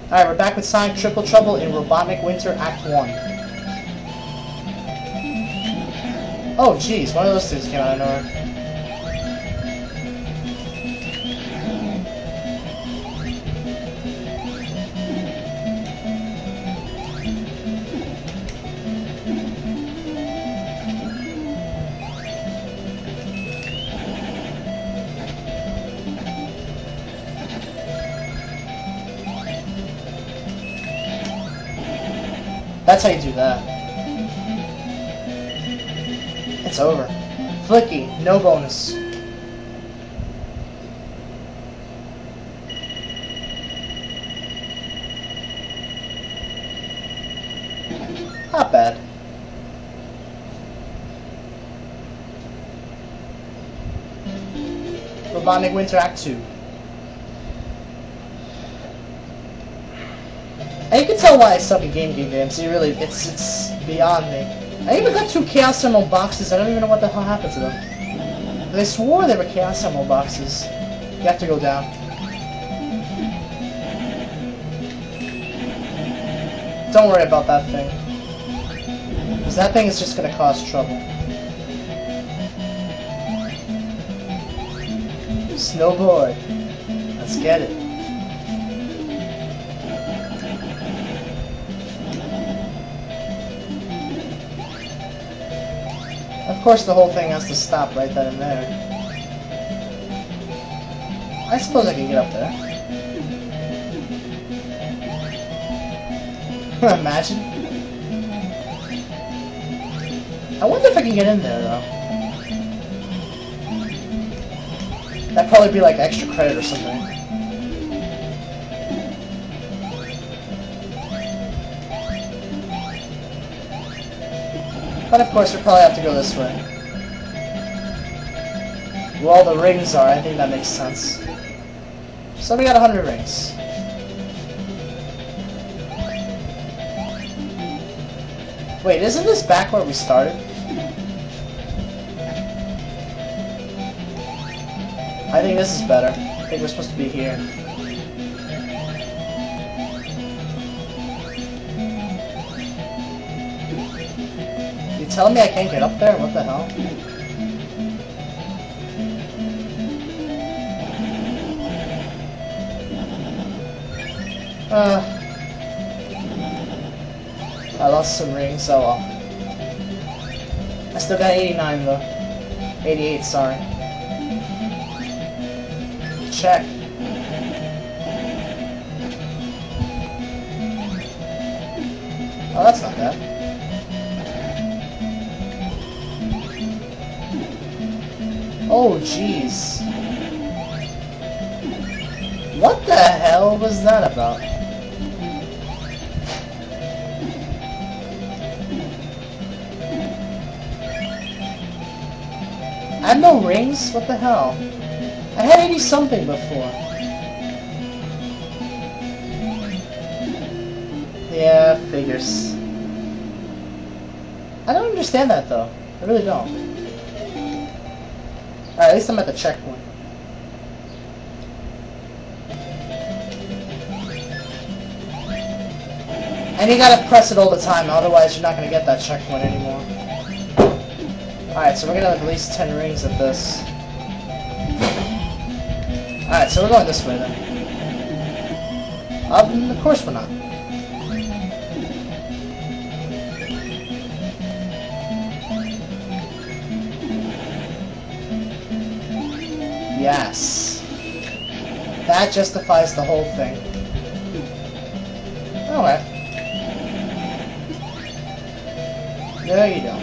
Alright, we're back with Sonic Triple Trouble in Robotnik Winter Act 1. Oh jeez, one of those things came out of nowhere. That's how you do that. It's over. Flicky, no bonus. Not bad. Robotnik Winter Act 2. And you can tell why I suck at games. It's beyond me. I even got 2 Chaos Emerald boxes. I don't even know what the hell happened to them. They swore they were Chaos Emerald boxes. You have to go down. Don't worry about that thing. Because that thing is just going to cause trouble. Snowboard. Let's get it. Of course the whole thing has to stop right then and there. I suppose I can get up there. Imagine. I wonder if I can get in there though. That'd probably be like extra credit or something. But of course, we probably have to go this way. Where all the rings are, I think that makes sense. So we got 100 rings. Wait, isn't this back where we started? I think this is better. I think we're supposed to be here. You telling me I can't get up there? What the hell? I lost some rings, oh well. I still got 89 though. 88, sorry. Check. Oh, that's not bad. Oh, jeez. What the hell was that about? I had no rings? What the hell? I had 80 something before. Yeah, figures. I don't understand that though. I really don't. Alright, at least I'm at the checkpoint. And you gotta press it all the time, otherwise you're not gonna get that checkpoint anymore. Alright, so we're gonna have at least 10 rings at this. Alright, so we're going this way then. Of course we're not. Yes. That justifies the whole thing. Alright. There you go.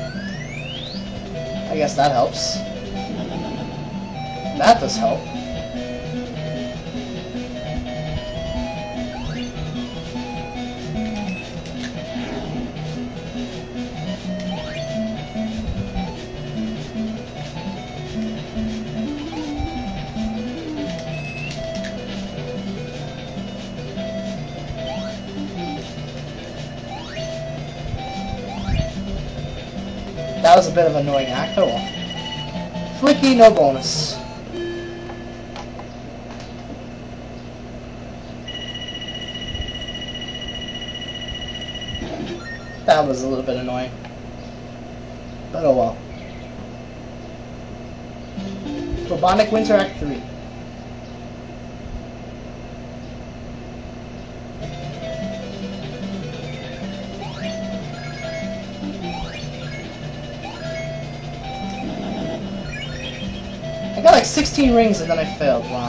I guess that helps. That does help. That was a bit of an annoying act, oh well. Flicky, no bonus. That was a little bit annoying. But oh well. Robotnik Winter Act 3. I got like 16 rings and then I failed. Wow.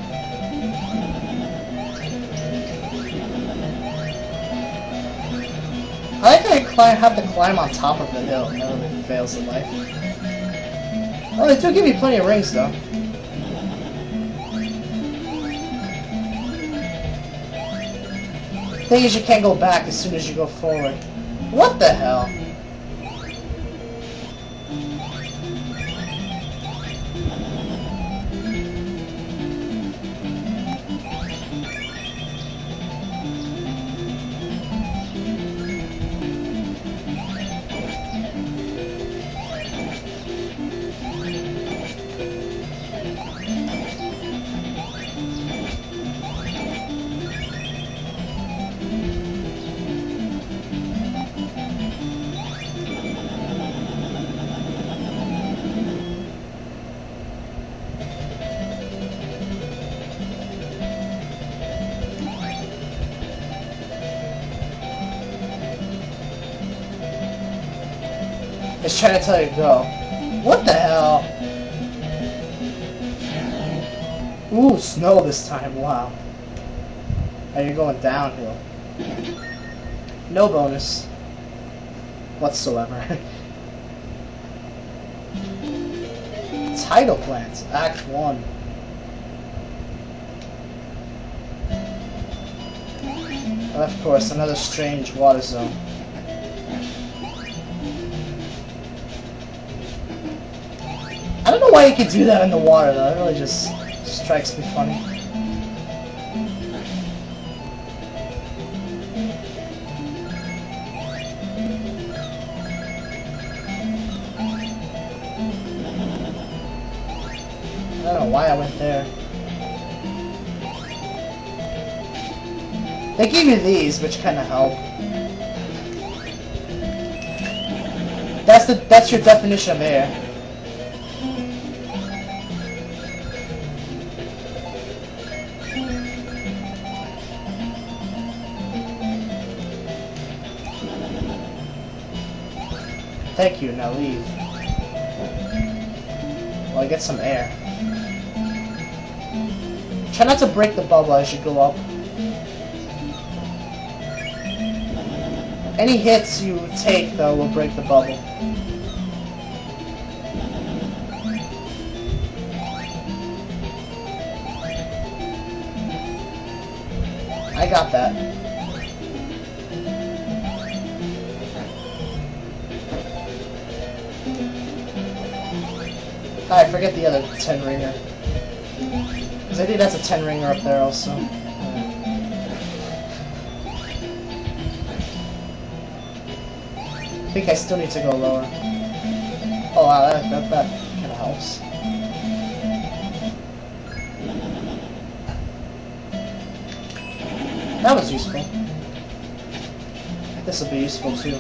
I like I have to climb on top of the hill. Never really fails in life. Oh, they do give me plenty of rings though. Thing is, you can't go back as soon as you go forward. What the hell? It's trying to tell you to go. What the hell? Ooh, snow this time, wow. And you're going downhill. No bonus. Whatsoever. Tidal Plants, Act 1. And of course, another strange water zone. I don't know why you could do that in the water though, it really just strikes me funny. I don't know why I went there. They give you these, which kind of help. That's your definition of air. Thank you, now leave. Well, I get some air. Try not to break the bubble as you go up. Any hits you take, though, will break the bubble. I got that. I forget the other 10 ringer. Because I think that's a 10 ringer up there also. I think I still need to go lower. Oh wow, that kind of helps. That was useful. This will be useful too.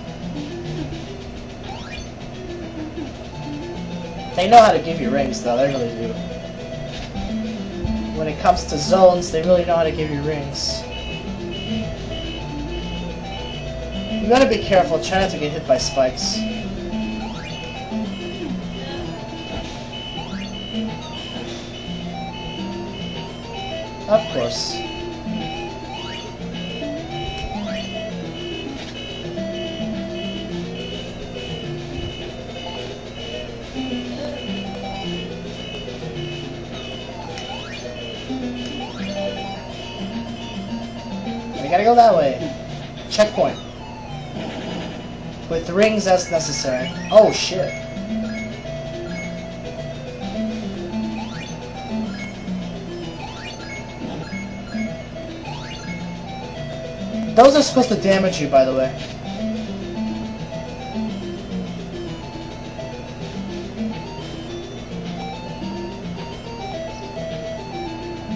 They know how to give you rings, though. They really do. When it comes to zones, they really know how to give you rings. You gotta be careful. Try not to get hit by spikes. Of course. Gotta go that way. Checkpoint. With rings as necessary. Oh shit. Those are supposed to damage you, by the way.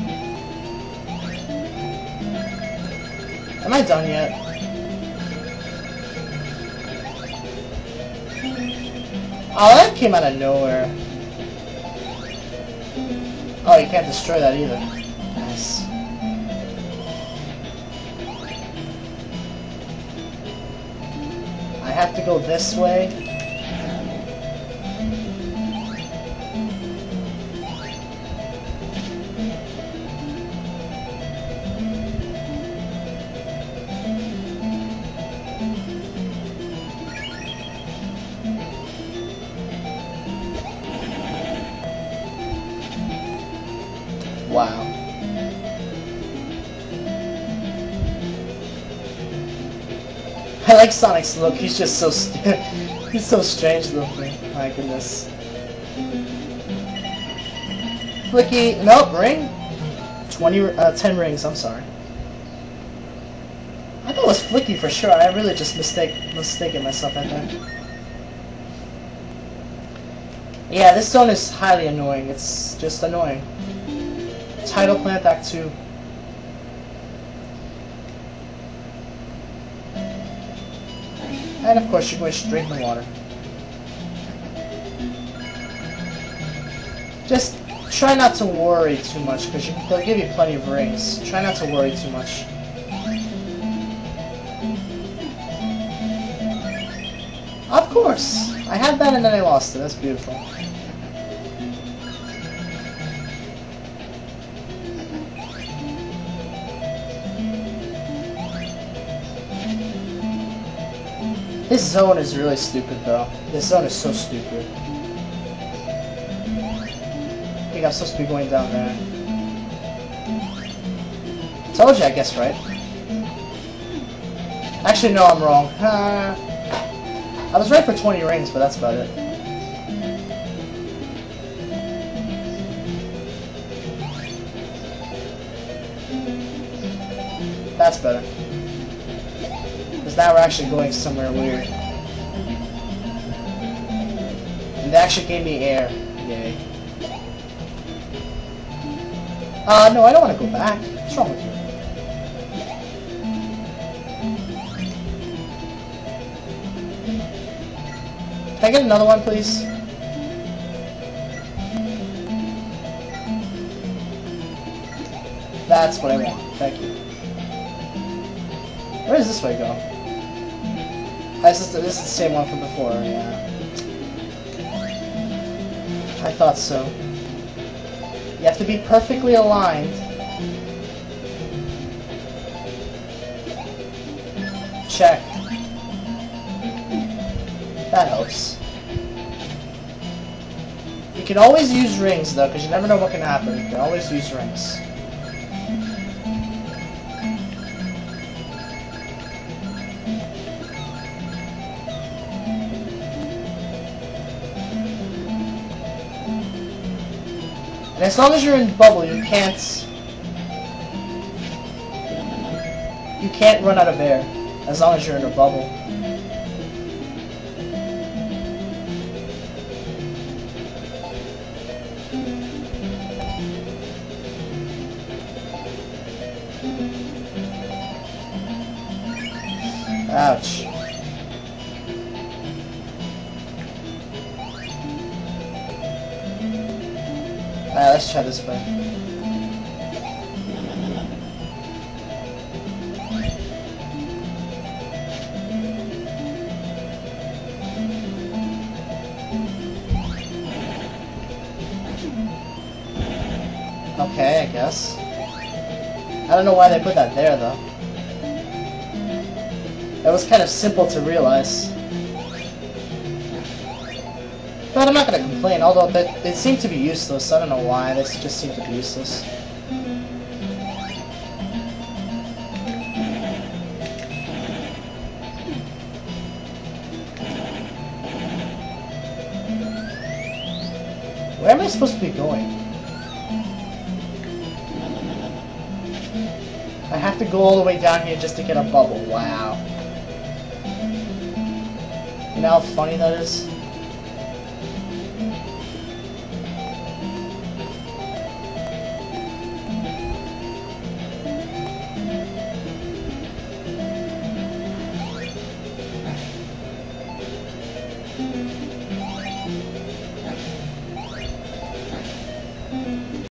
Am I done yet? Oh, that came out of nowhere. Oh, you can't destroy that either. Nice. I have to go this way. Wow. I like Sonic's look. He's just so he's so strange looking. My goodness. Flicky. Nope. Ring. 10 rings. I'm sorry. I thought it was Flicky for sure. I really just mistaken myself right there. Yeah, this zone is highly annoying. It's just annoying. Tidal Plant Act 2. And of course you're going straight in the water. Just try not to worry too much, because they'll give you plenty of rings. Try not to worry too much. Of course! I had that and then I lost it. That's beautiful. This zone is really stupid, though. This zone is so stupid. I think I'm supposed to be going down there. Told you, I guess, right? Actually, no, I'm wrong. I was right for 20 rings, but that's about it. That's better. Because now we're actually going somewhere weird. And they actually gave me air. Yay. No, I don't want to go back. What's wrong with you? Can I get another one, please? That's what I want. Thank you. Where does this way go? This is the same one from before, yeah. I thought so. You have to be perfectly aligned. Check. That helps. You can always use rings, though, because you never know what can happen. You can always use rings. And as long as you're in bubble, you can't run out of air. As long as you're in a bubble. Ouch. Alright, let's try this way. Okay, I guess. I don't know why they put that there, though. That was kind of simple to realize. But I'm not going to complain, although they seem to be useless. I don't know why, they just seem to be useless. Where am I supposed to be going? I have to go all the way down here just to get a bubble. Wow. You know how funny that is?